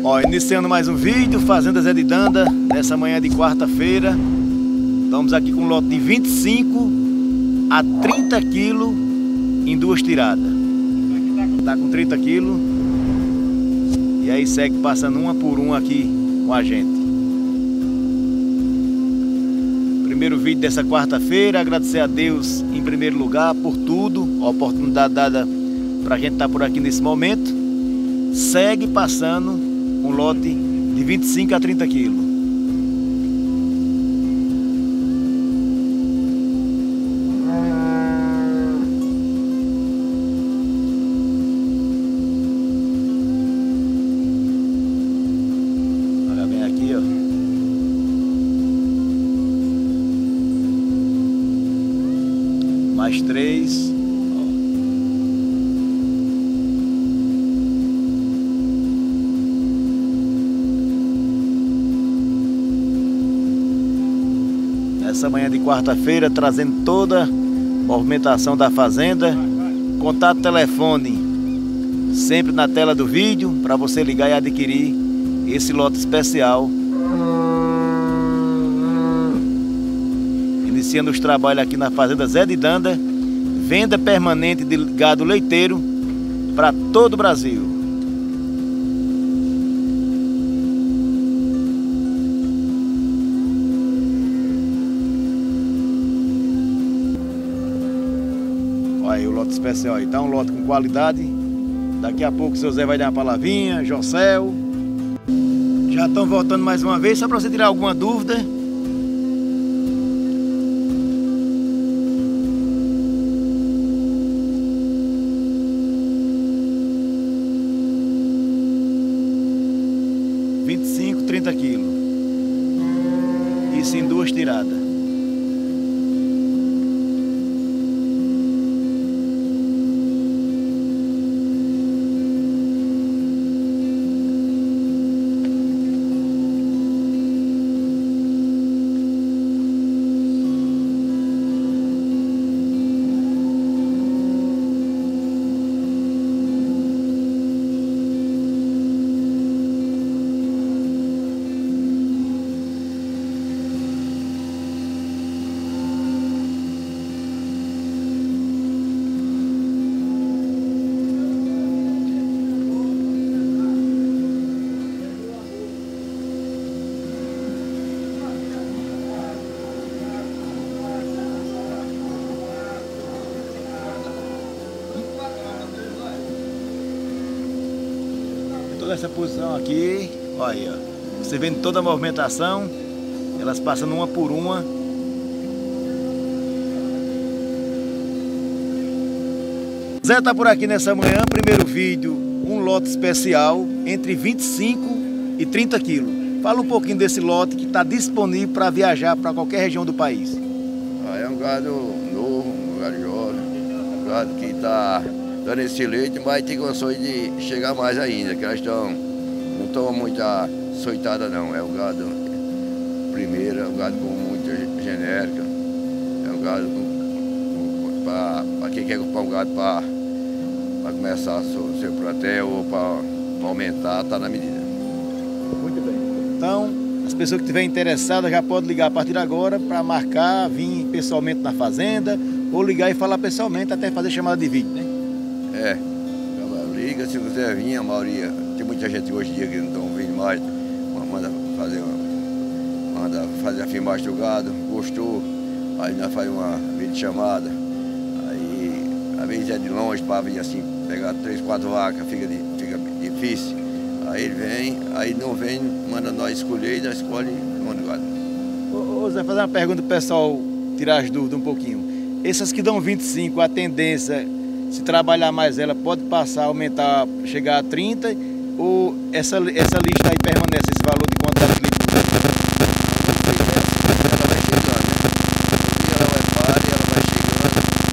Ó, iniciando mais um vídeo, Fazenda Zé de Danda, nessa manhã de quarta-feira. Estamos aqui com um lote de 25 a 30 quilos em duas tiradas. Tá com 30 quilos. E aí segue passando uma por uma aqui com a gente. Primeiro vídeo dessa quarta-feira, agradecer a Deus em primeiro lugar por tudo, a oportunidade dada pra gente estar por aqui nesse momento. Segue passando um lote de 25 a 30 quilos. Olha bem aqui, ó. Mais 3. Essa manhã de quarta-feira, trazendo toda a movimentação da fazenda. Contato telefone sempre na tela do vídeo para você ligar e adquirir esse lote especial. Iniciando os trabalhos aqui na Fazenda Zé de Danda. Venda permanente de gado leiteiro para todo o Brasil. Olha aí o lote especial aí, tá um lote com qualidade. Daqui a pouco o seu Zé vai dar uma palavrinha, Jocel. Já estão voltando mais uma vez, só para você tirar alguma dúvida. R$ 25, 30 quilos. Isso em duas tiradas. Toda essa posição aqui, olha aí, ó. Você vendo toda a movimentação, elas passando uma por uma. Zé tá por aqui nessa manhã, primeiro vídeo, um lote especial entre 25 e 30 quilos. Fala um pouquinho desse lote que está disponível para viajar para qualquer região do país. É um gado novo, um gado jovem, um gado que está dando esse leite, mas tem condições de chegar mais ainda, que elas não estão muito açoitadas não. É um gado primeiro, é um gado com muita genérica, é um gado para quem quer comprar um gado para começar o seu platel ou para aumentar, está na medida. Muito bem. Então, as pessoas que estiverem interessadas já podem ligar a partir de agora para marcar, vir pessoalmente na fazenda, ou ligar e falar pessoalmente, até fazer chamada de vídeo, né? É, liga se você vir, a maioria, tem muita gente hoje em dia que não estão vindo mais, manda fazer a filmagem do gado, gostou, aí nós faz uma videochamada, aí às vezes é de longe para vir assim, pegar 3, 4 vacas, fica difícil, aí ele vem, aí não vem, manda nós escolher e nós escolhe e manda o gado. Ô Zé, fazer uma pergunta pro pessoal tirar as dúvidas um pouquinho. Essas que dão 25, a tendência, se trabalhar mais ela, pode passar, aumentar, chegar a 30, ou essa lista aí permanece, esse valor de quantidade de litros? Ela vai chegando, né? Um dia ela vai parar e ela vai chegando,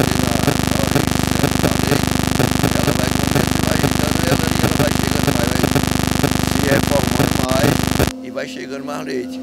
ela vai comendo, vai ajudando ela ali, ela vai chegando mais, vai se reformando mais e vai chegando mais leite.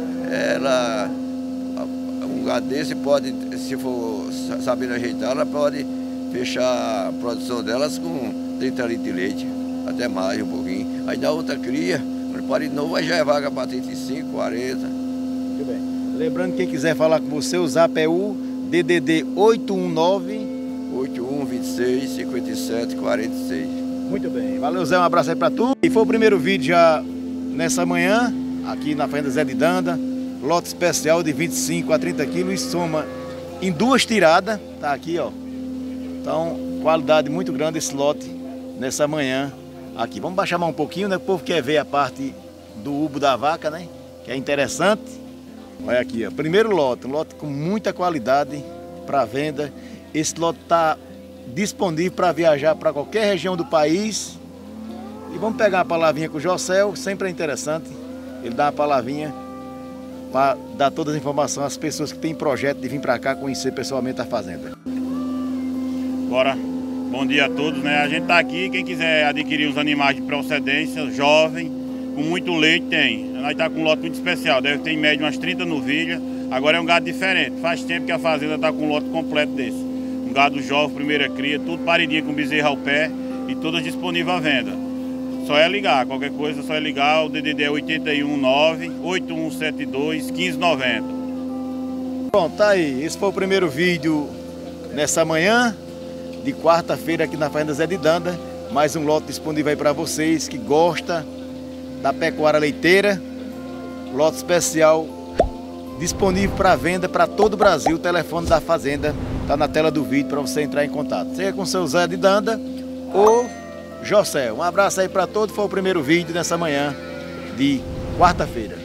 Um gado desse pode, se for sabendo ajeitar, ela pode fechar a produção delas com 30 litros de leite, até mais um pouquinho. Aí na outra cria, No parido novo já é vaga para 35, 40. Muito bem. Lembrando, quem quiser falar com você, o zap é o DDD 819 81 26 57 46. Muito bem. Valeu, Zé. Um abraço aí pra tu. E foi o primeiro vídeo já nessa manhã, aqui na Fazenda Zé de Danda. Lote especial de 25 a 30 quilos e soma em 2 tiradas. Tá aqui, ó. Então, qualidade muito grande esse lote nessa manhã aqui. Vamos baixar mais um pouquinho, né? O povo quer ver a parte do ubo da vaca, né? Que é interessante. Olha aqui, ó. Primeiro lote, um lote com muita qualidade para venda. Esse lote está disponível para viajar para qualquer região do país. E vamos pegar uma palavrinha com o Jocel, sempre é interessante. Ele dá uma palavrinha para dar todas as informações às pessoas que têm projeto de vir para cá conhecer pessoalmente a fazenda. Bora, bom dia a todos, né? A gente tá aqui, quem quiser adquirir os animais de procedência, jovem, com muito leite tem. Nós tá com um lote muito especial, deve ter em média umas 30 novilhas. Agora é um gado diferente, faz tempo que a fazenda tá com um lote completo desse. Um gado jovem, primeira cria, tudo paridinho com bezerra ao pé e todas disponíveis à venda. Só é ligar, qualquer coisa só é ligar, o DDD é 819 8172 1590. Pronto, tá aí. Esse foi o primeiro vídeo nessa manhã de quarta-feira aqui na Fazenda Zé de Danda. Mais um lote disponível aí para vocês que gostam da pecuária leiteira. Lote especial disponível para venda para todo o Brasil. O telefone da fazenda está na tela do vídeo para você entrar em contato. Seja com o seu Zé de Danda ou Jocel. Um abraço aí para todos. Foi o primeiro vídeo nessa manhã de quarta-feira.